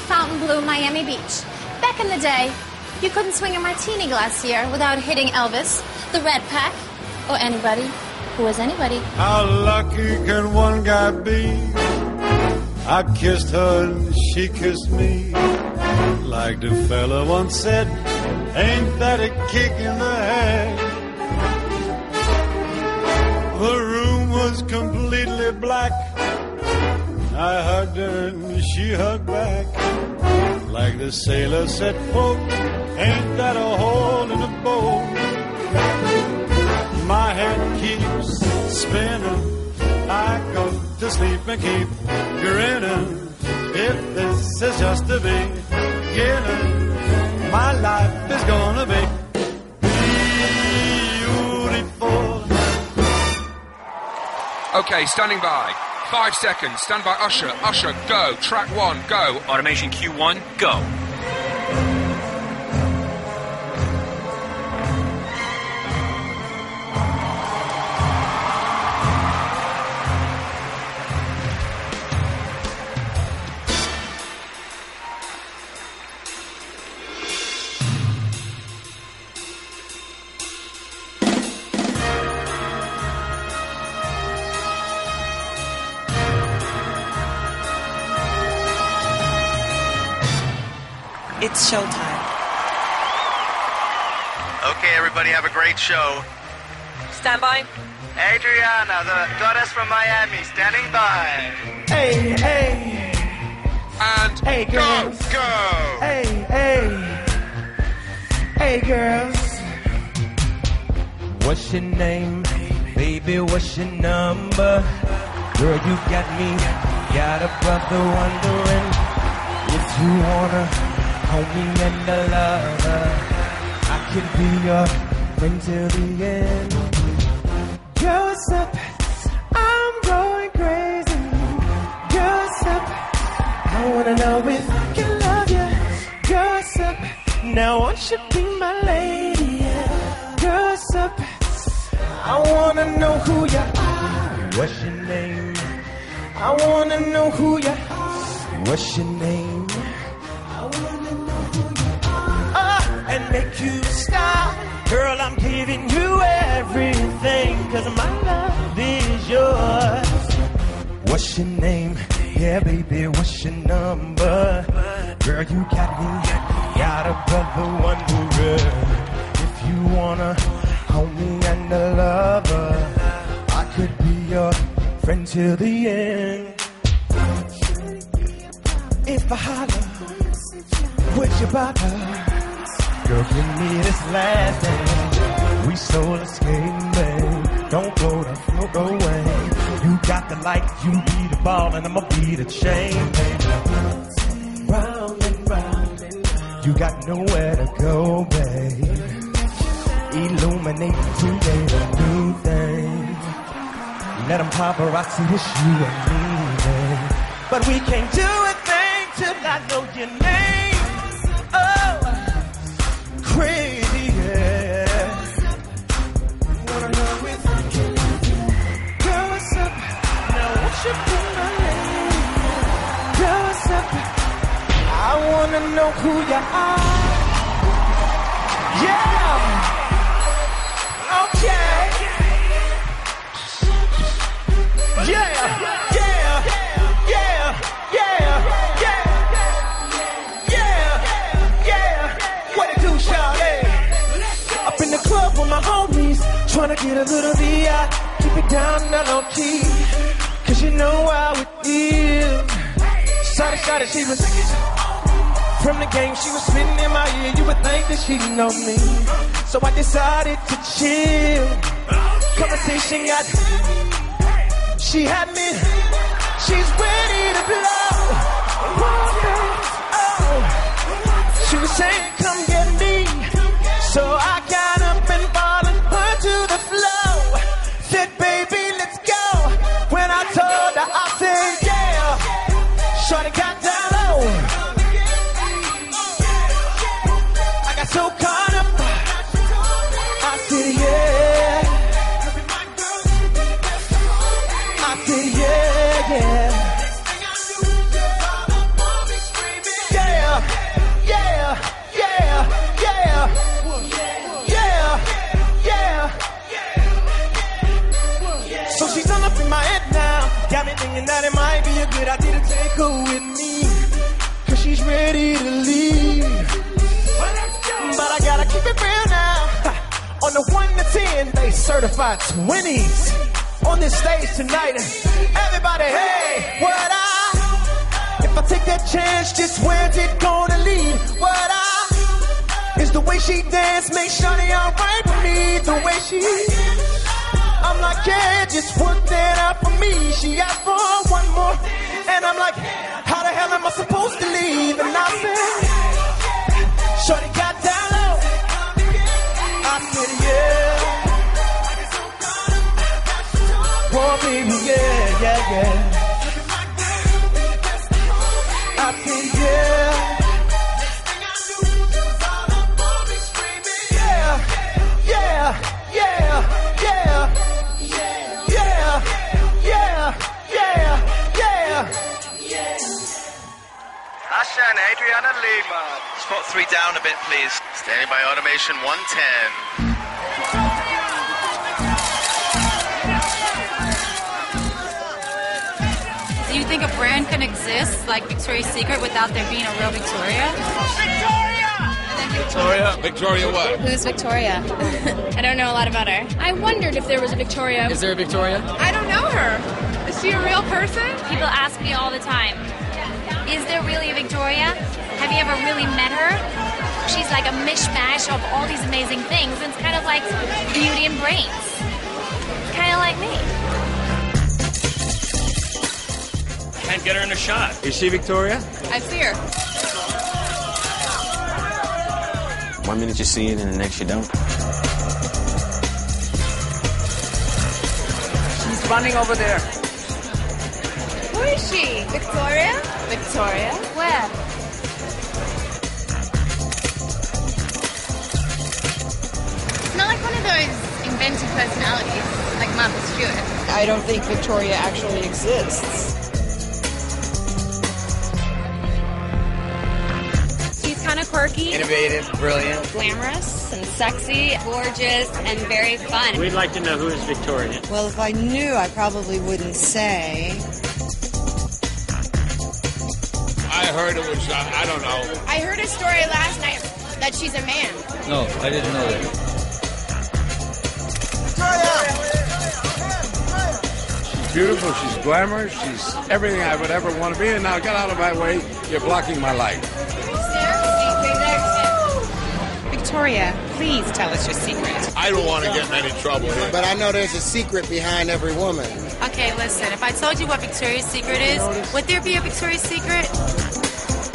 Fontainebleau, Miami Beach. Back in the day, you couldn't swing a martini glass here without hitting Elvis, the Red Pack, or anybody who was anybody. How lucky can one guy be? I kissed her and she kissed me. Like the fella once said, ain't that a kick in the head? The room was completely black. I hugged her and she hugged back. Like the sailor said, folk, ain't that a hole in a boat? My head keeps spinning. I go to sleep and keep grinning. If this is just the beginning, my life is gonna be beautiful. Okay, standing by. 5 seconds. Stand by, Usher. Usher, go. Track 1, go. Automation Q1, go. It's showtime. Okay, everybody, have a great show. Stand by. Adriana, the goddess from Miami, standing by. Hey, hey. And hey, girls. Go. Hey, hey. Hey, girls. What's your name? Baby, what's your number? Girl, you got me. Got a brother wondering if you wanna homie and a lover. I could be your friend till the end. Girl, what's up? I'm going crazy. Girl, what's up? I wanna know if I can love you. Girl, what's up? Now won't you be my lady? Girl, what's up? I wanna know who you are. What's your name? I wanna know who you are. What's your name? And make you stop. Girl, I'm giving you everything, 'cause my love is yours. What's your name? Yeah, baby, what's your number? Girl, you got me. Got a brother wondering if you wanna homie and a lover. I could be your friend till the end. If I holler, would you bother? Girl, give me this last dance. We soul escaping. Don't go, don't go away. You got the light, you be the ball, and I'ma be the chain. Round and round, you got nowhere to go, babe. Illuminate today a new thing. Let them paparazzi wish you and me, babe. But we can't do a thing till I know your name. Oh, crazy, yeah. Wanna know if I can love you. Girl, what's up? Now won't you be my lady? Girl, what's up? I wanna know who you are. Yeah. Okay. Yeah. Yeah. Yeah. Yeah. Yeah. What it do, shawty? Up in the club with my homies, tryna get a little VI. Keep it down, now low key, 'cause you know how it is. Shawty, she was from the game, she was spitting in my ear. You would think that she know me, so I decided to chill. Conversation got, she had me, she's ready to blow. Oh, she was saying, come get me. So I got up and followed her to the floor. Said, baby, let's go. When I told her, I said, yeah. Shorty got down low. I got so caught up. I said, yeah. I said, yeah, yeah. thinking that it might be a good idea to take her with me, 'cause she's ready to leave. But I gotta keep it real now. On the 1 to 10, they certified 20s. On this stage tonight, everybody, hey, what if I take that chance, just where's it gonna lead? What is the way she dance, make sure they alright with me. The way I'm like, yeah, just work that out for me. She asked for one more, and I'm like, how the hell am I supposed to leave? And I said, shorty got down low. I said, yeah. Oh, baby, yeah, yeah, yeah. I said, yeah. Yeah, yeah, yeah, yeah, yeah, yeah, yeah. Usher and Adriana Lima. Spot 3 down a bit, please. Standing by automation 110. Do you think a brand can exist like Victoria's Secret without there being a real Victoria? Victoria what? Who's Victoria? I don't know a lot about her. I wondered if there was a Victoria. Is there a Victoria? I don't know her. Is she a real person? People ask me all the time, is there really a Victoria? Have you ever really met her? She's like a mishmash of all these amazing things, and it's kind of like Beauty and Brains. Kind of like me. Can't get her in a shot. Is she Victoria? I see her. 1 minute you see it and the next you don't. She's running over there. Who is she? Victoria? Victoria? Where? It's not like one of those invented personalities, like Martha Stewart. I don't think Victoria actually exists. Kind of quirky, Innovative, brilliant, glamorous, and sexy, gorgeous, and very fun. We'd like to know who is Victoria. Well, if I knew, I probably wouldn't say. I heard it was, I don't know. I heard a story last night that she's a man. No, I didn't know that. She's beautiful, she's glamorous, she's everything I would ever want to be. And now get out of my way, you're blocking my light. Victoria, please tell us your secret. I don't want to get in any trouble here. But I know there's a secret behind every woman. Okay, listen, if I told you what Victoria's Secret is, would there be a Victoria's Secret?